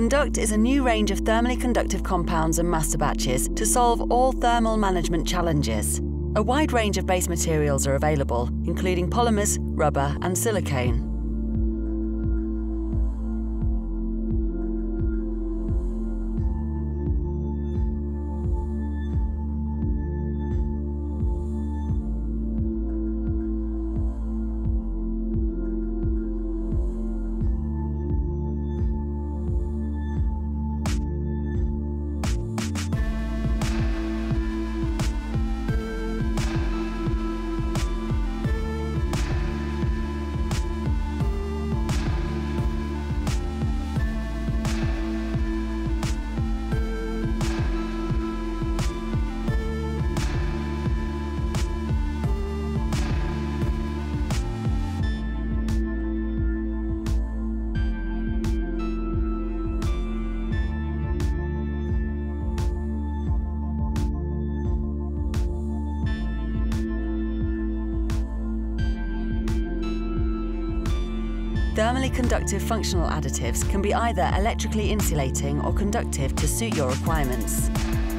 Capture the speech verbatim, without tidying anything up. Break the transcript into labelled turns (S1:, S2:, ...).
S1: Konduct is a new range of thermally conductive compounds and masterbatches to solve all thermal management challenges. A wide range of base materials are available, including polymers, rubber and silicone. Thermally conductive functional additives can be either electrically insulating or conductive to suit your requirements.